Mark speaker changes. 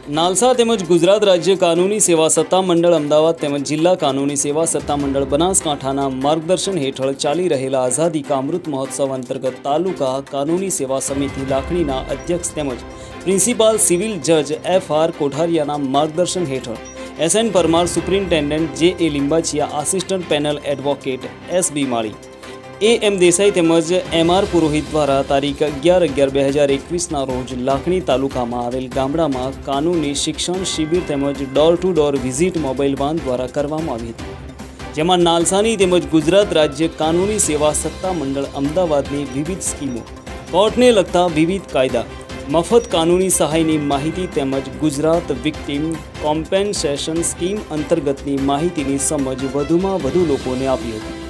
Speaker 1: NALSA તેમજ ગુજરાત રાજ્ય કાનૂની સેવા સત્તામંડળ અમદાવાદ તેમજ જિલ્લા કાનૂની સેવા સત્તામંડળ બનાસકાંઠાના માર્ગદર્શન હેઠળ ચાલી રહેલા આઝાદી કા અમૃત મહોત્સવ અંતર્ગત તાલુકા કાનૂની સેવા સમિતિ લાખણીના અધ્યક્ષ તેમજ પ્રિન્સિપાલ સિવિલ જજ એફ.આર. કોઠારિયાના માર્ગદર્શન હેઠળ S N. Parmar, superintendent J A. Limbachiya, assistant panel advocate S B. Mali, A M. Desai તેમજ એમ.આર. પુરોહિત દ્વારા તારીખ 11/11/2021ના રોજ લાખણી તાલુકામાં આવેલ ગામડામાં કાનૂની શિક્ષણ શિબિર તેમજ door to door visit mobile van દ્વારા કરવામાં આવી હતી, જેમાં નાલસાની તેમજ ગુજરાત રાજ્ય કાનૂની સેવા સત્તામંડળ અમદાવાદની વિવિધ સ્કીમો, કોર્ટને લગતા વિવિધ કાયદા, મફત કાનૂની સહાયની માહિતી તેમજ ગુજરાત વિક્ટિમ કોમ્પેન્સેશન સ્કીમ અંતર્ગતની માહિતીની સમજ વધુમાં વધુ લોકોને આપી હતી।